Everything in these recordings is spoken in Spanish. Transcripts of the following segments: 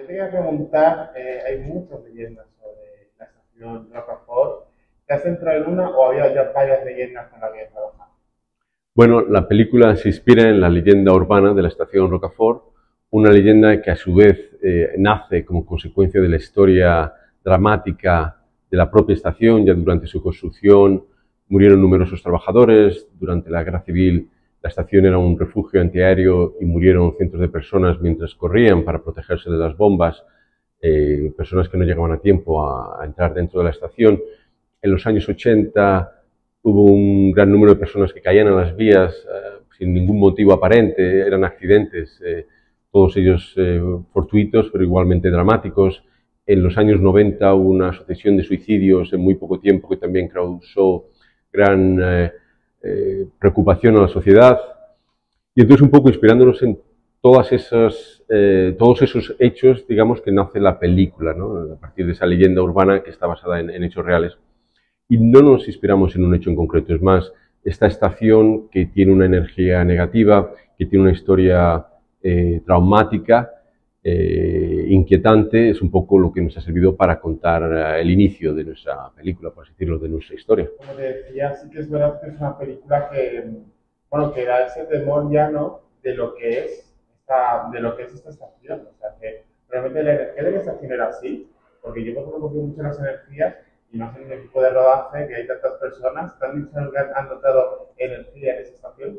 yo te quería preguntar, hay muchas leyendas sobre la estación Rocafort. ¿Te has centrado en una o había ya varias leyendas con las que trabajar? Bueno, la película se inspira en la leyenda urbana de la estación Rocafort, una leyenda que a su vez nace como consecuencia de la historia dramática de la propia estación. Ya durante su construcción murieron numerosos trabajadores. Durante la guerra civil la estación era un refugio antiaéreo y murieron cientos de personas mientras corrían para protegerse de las bombas, personas que no llegaban a tiempo a entrar dentro de la estación. En los años 80 hubo un gran número de personas que caían a las vías sin ningún motivo aparente, eran accidentes, todos ellos fortuitos pero igualmente dramáticos. En los años 90 hubo una sucesión de suicidios en muy poco tiempo que también causó gran preocupación a la sociedad. Y entonces un poco inspirándonos en todos esos hechos, digamos, que nace la película, ¿no? A partir de esa leyenda urbana que está basada en hechos reales. Y no nos inspiramos en un hecho en concreto, es más, esta estación que tiene una energía negativa, que tiene una historia traumática, inquietante, es un poco lo que nos ha servido para contar el inicio de nuestra película, por así decirlo, de nuestra historia. Como te decía, sí que es verdad que es una película que, bueno, que da ese temor ya, ¿no? De lo que es esta estación. O sea, que realmente la energía de la estación era así, porque yo por ejemplo confío mucho en las energías y más en un equipo de rodaje que hay tantas personas. ¿Te han notado energía en esa estación?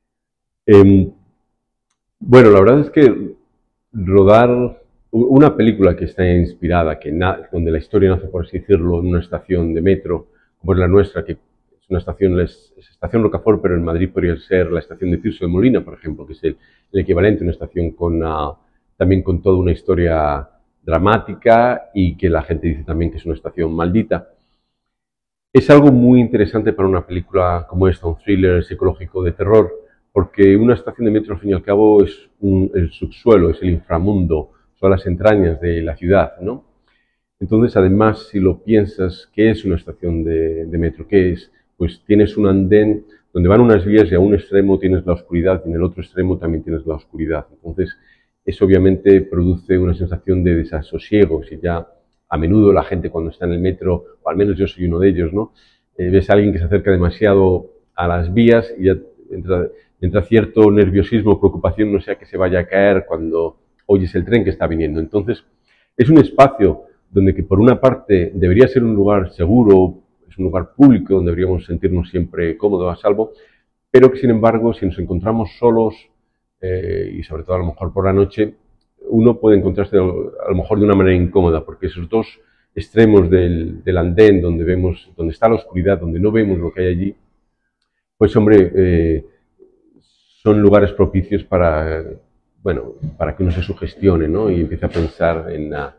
Eh, bueno, la verdad es que rodar una película que está inspirada, donde la historia nace, por así decirlo, en una estación de metro, como es la nuestra, que es una estación, es estación Rocafort, pero en Madrid podría ser la estación de Tirso de Molina, por ejemplo, que es el equivalente a una estación también con toda una historia dramática y que la gente dice también que es una estación maldita. Es algo muy interesante para una película como esta, un thriller psicológico de terror, porque una estación de metro, al fin y al cabo, es el subsuelo, es el inframundo, son las entrañas de la ciudad, ¿no? Entonces, además, si lo piensas, ¿qué es una estación de metro? ¿Qué es? Pues tienes un andén donde van unas vías y a un extremo tienes la oscuridad y en el otro extremo también tienes la oscuridad. Entonces, eso obviamente produce una sensación de desasosiego. Si ya a menudo la gente cuando está en el metro, o al menos yo soy uno de ellos, ¿no? Ves a alguien que se acerca demasiado a las vías y ya entra cierto nerviosismo, preocupación, no sea que se vaya a caer cuando oyes el tren que está viniendo. Entonces, es un espacio donde que por una parte debería ser un lugar seguro, es un lugar público donde deberíamos sentirnos siempre cómodos, a salvo, pero que sin embargo, si nos encontramos solos, y sobre todo a lo mejor por la noche, uno puede encontrarse a lo mejor de una manera incómoda, porque esos dos extremos del andén, donde está la oscuridad, donde no vemos lo que hay allí, pues hombre, son lugares propicios para, bueno, para que uno se sugestione, ¿no? Y empiece a pensar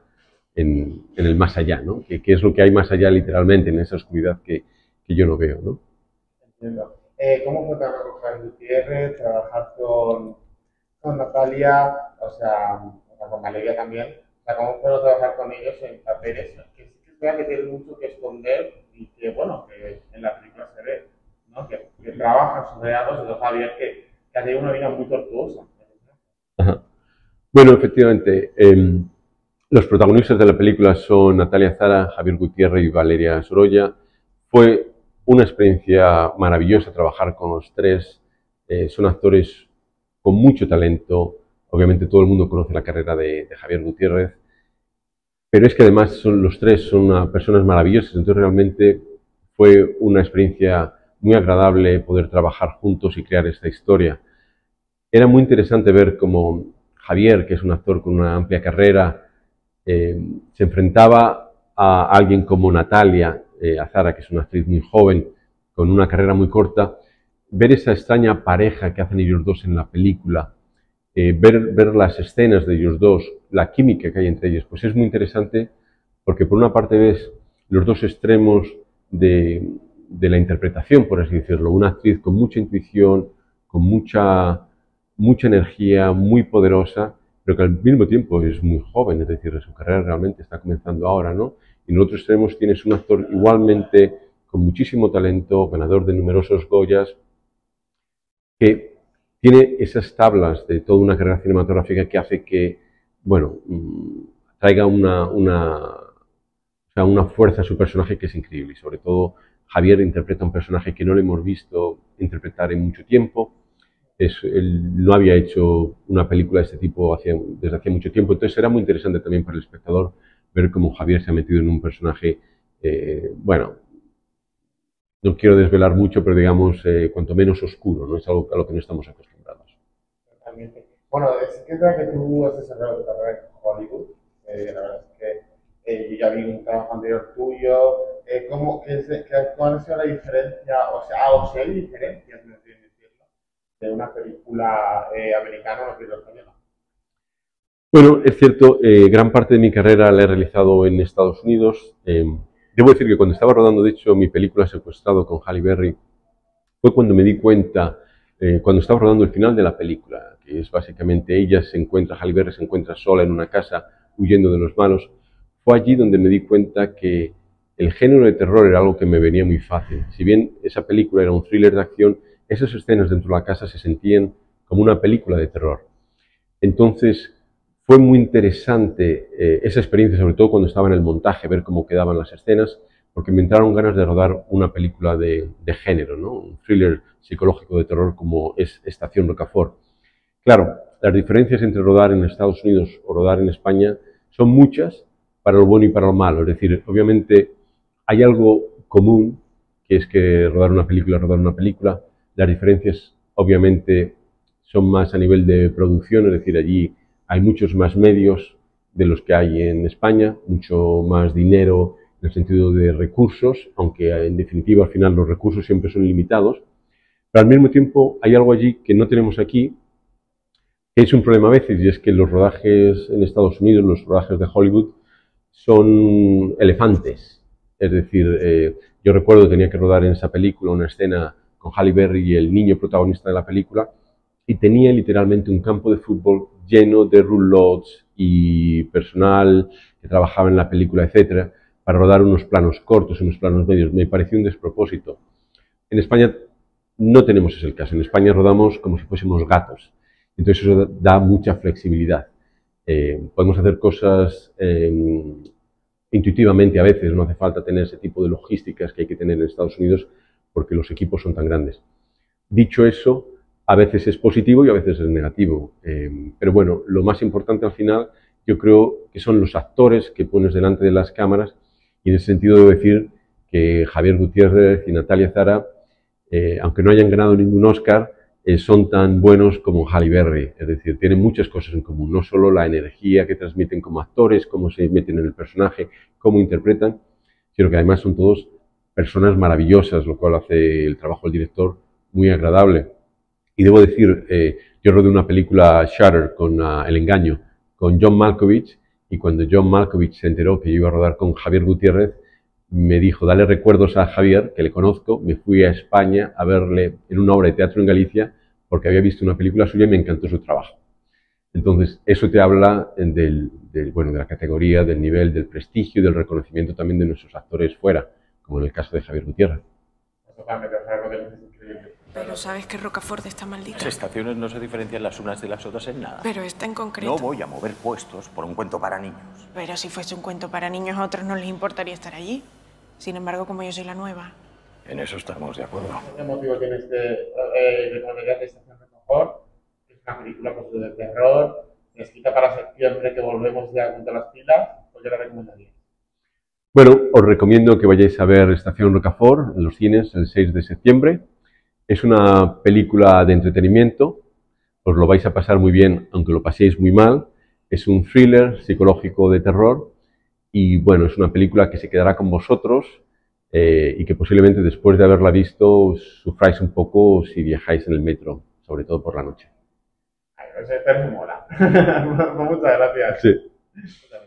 en el más allá, ¿no? ¿Qué es lo que hay más allá literalmente en esa oscuridad que yo no veo, ¿no? Entiendo. ¿Cómo fue trabajar con Javier Gutiérrez, trabajar con Natalia, o sea, con Valeria también? O sea, ¿cómo fue trabajar con ellos en papeles que sí que es verdad que tienen mucho que esconder y que, bueno, que en la película se ve, ¿no? Que trabajan sobre algo, sobre todo Javier, que ha tenido una vida muy tortuosa. Ajá. Bueno, efectivamente, los protagonistas de la película son Natalia Zara, Javier Gutiérrez y Valeria Sorolla. Fue una experiencia maravillosa trabajar con los tres. Son actores con mucho talento. Obviamente todo el mundo conoce la carrera de Javier Gutiérrez, pero es que además los tres son personas maravillosas. Entonces realmente fue una experiencia muy agradable poder trabajar juntos y crear esta historia. Era muy interesante ver cómo Javier, que es un actor con una amplia carrera, se enfrentaba a alguien como Natalia Azara, que es una actriz muy joven, con una carrera muy corta. Ver esa extraña pareja que hacen ellos dos en la película, ver las escenas de ellos dos, la química que hay entre ellos, pues es muy interesante porque por una parte ves los dos extremos de la interpretación, por así decirlo. Una actriz con mucha intuición, con mucha energía, muy poderosa, pero que al mismo tiempo es muy joven, es decir, su carrera realmente está comenzando ahora, ¿no? Y en el otro extremo tienes un actor igualmente con muchísimo talento, ganador de numerosos Goyas, que tiene esas tablas de toda una carrera cinematográfica que hace que, bueno, traiga una fuerza a su personaje que es increíble. Y sobre todo, Javier interpreta un personaje que no le hemos visto interpretar en mucho tiempo. Él no había hecho una película de este tipo desde hacía mucho tiempo, entonces será muy interesante también para el espectador ver cómo Javier se ha metido en un personaje, bueno, no quiero desvelar mucho, pero digamos, cuanto menos oscuro, ¿no? Es algo a lo que no estamos acostumbrados. Totalmente. Bueno, es que es verdad que tú has desarrollado tu carrera en Hollywood. La verdad es que yo ya vi un trabajo anterior tuyo. ¿Cuál ha sido la diferencia? O si hay diferencias, no entiendo decirlo, de una película americana a una película española. Bueno, es cierto, gran parte de mi carrera la he realizado en Estados Unidos. Debo decir que cuando estaba rodando, de hecho, mi película Secuestrado con Halle Berry, fue cuando me di cuenta, cuando estaba rodando el final de la película, que es básicamente Halle Berry se encuentra sola en una casa huyendo de los malos. Fue allí donde me di cuenta que el género de terror era algo que me venía muy fácil. Si bien esa película era un thriller de acción, esas escenas dentro de la casa se sentían como una película de terror. Entonces, fue muy interesante esa experiencia, sobre todo cuando estaba en el montaje, ver cómo quedaban las escenas, porque me entraron ganas de rodar una película de género, ¿no? Un thriller psicológico de terror como es Estación Rocafort. Claro, las diferencias entre rodar en Estados Unidos o rodar en España son muchas para lo bueno y para lo malo. Es decir, obviamente hay algo común, que es que rodar una película. Las diferencias, obviamente, son más a nivel de producción, es decir, allí hay muchos más medios de los que hay en España, mucho más dinero en el sentido de recursos, aunque en definitiva al final los recursos siempre son limitados, pero al mismo tiempo hay algo allí que no tenemos aquí, que es un problema a veces, y es que los rodajes en Estados Unidos, los rodajes de Hollywood, son elefantes. Es decir, yo recuerdo que tenía que rodar en esa película una escena con Halle Berry y el niño protagonista de la película, y tenía literalmente un campo de fútbol lleno de roulots y personal que trabajaba en la película, etcétera, para rodar unos planos cortos, unos planos medios. Me pareció un despropósito. En España no tenemos ese caso. En España rodamos como si fuésemos gatos. Entonces eso da mucha flexibilidad. Podemos hacer cosas intuitivamente a veces, no hace falta tener ese tipo de logísticas que hay que tener en Estados Unidos porque los equipos son tan grandes. Dicho eso, a veces es positivo y a veces es negativo. Pero bueno, lo más importante al final yo creo que son los actores que pones delante de las cámaras, y en ese sentido debo decir que Javier Gutiérrez y Natalia Zara, aunque no hayan ganado ningún Oscar, son tan buenos como Halle Berry. Es decir, tienen muchas cosas en común, no solo la energía que transmiten como actores, cómo se meten en el personaje, cómo interpretan, sino que además son todos personas maravillosas, lo cual hace el trabajo del director muy agradable. Y debo decir, yo rodé una película Shutter con El Engaño, con John Malkovich, y cuando John Malkovich se enteró que yo iba a rodar con Javier Gutiérrez, me dijo, dale recuerdos a Javier, que le conozco. Me fui a España a verle en una obra de teatro en Galicia, porque había visto una película suya y me encantó su trabajo. Entonces, eso te habla bueno, de la categoría, del nivel, del prestigio y del reconocimiento también de nuestros actores fuera, como en el caso de Javier Gutiérrez. Totalmente, o sea, es increíble. Pero sabes que Rocafort está maldita. Las estaciones no se diferencian las unas de las otras en nada. Pero esta en concreto. No voy a mover puestos por un cuento para niños. Pero si fuese un cuento para niños, a otros no les importaría estar allí. Sin embargo, como yo soy la nueva. En eso estamos de acuerdo. ¿Qué motivo tienes de poner de Estación Rocafort? Es una película pues, de terror, escrita para septiembre, que volvemos ya contra las pilas. ¿Por qué la recomendarías? Bueno, os recomiendo que vayáis a ver Estación Rocafort en los cines el 6 de septiembre. Es una película de entretenimiento, os lo vais a pasar muy bien, aunque lo paséis muy mal. Es un thriller psicológico de terror y bueno, es una película que se quedará con vosotros y que posiblemente después de haberla visto sufráis un poco si viajáis en el metro, sobre todo por la noche. Ay, ese tema mola. Muchas gracias. Sí.